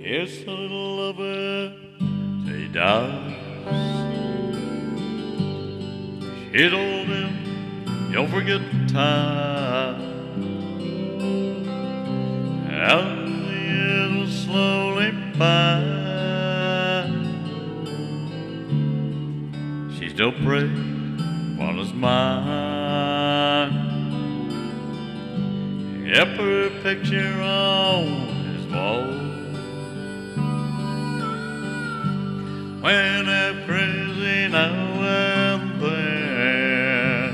It's a little lover, he dies. She told him, you'll forget the time. How the years will slowly by. She still prays one is mine. Kept her picture on his wall. When they're crazy now and then,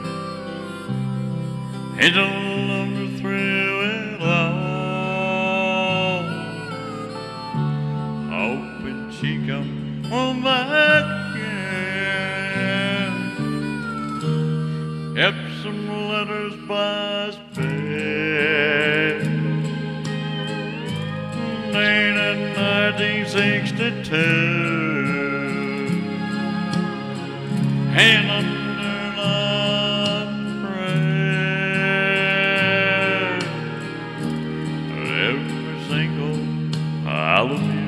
he don't love her through it all. Hoping she come back again. Kept some letters by his bed. Late in 1962. And under love prayer, every single I love you.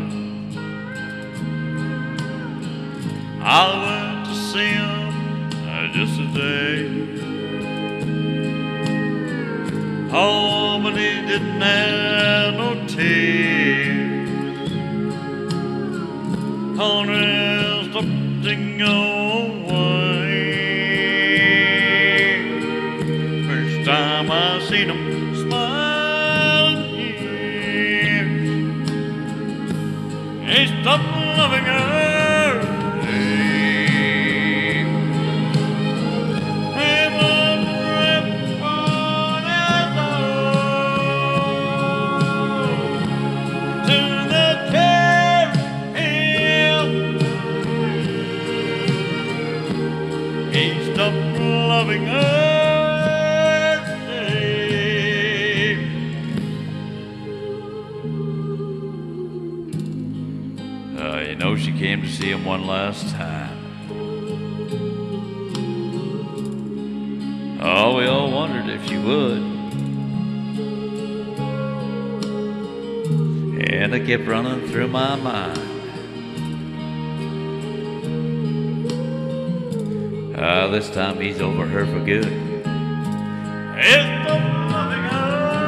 I went to see him just today. Oh, but he didn't have no tears. On his up to go away. First time I seen him smiling years. He stopped loving her. He stopped loving her today. You know, she came to see him one last time. Oh, we all wondered if she would. And it kept running through my mind. This time he's over her for good. It's the loving her.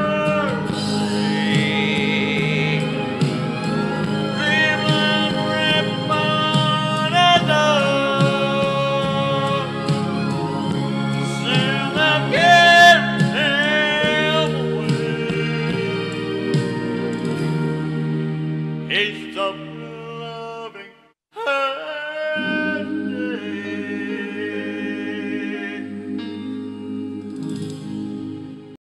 Dreaming ribbon and love. Soon I'll get him away. He stopped